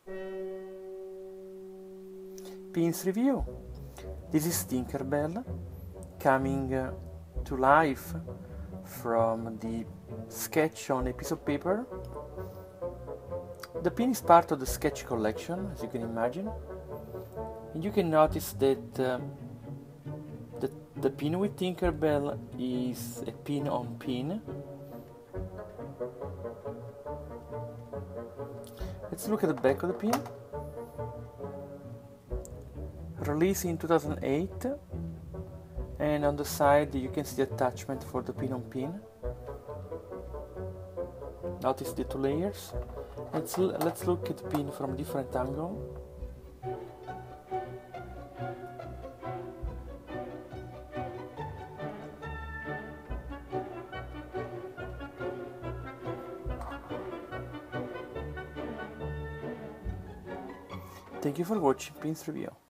Pins review. This is Tinkerbell coming to life from the sketch on a piece of paper. The pin is part of the sketch collection, as you can imagine, and you can notice that the pin with Tinkerbell is a pin on pin. Let's look at the back of the pin. Released in 2008, and on the side you can see the attachment for the pin on pin. Notice the two layers. Let's look at the pin from a different angle. Thank you for watching Pins Review.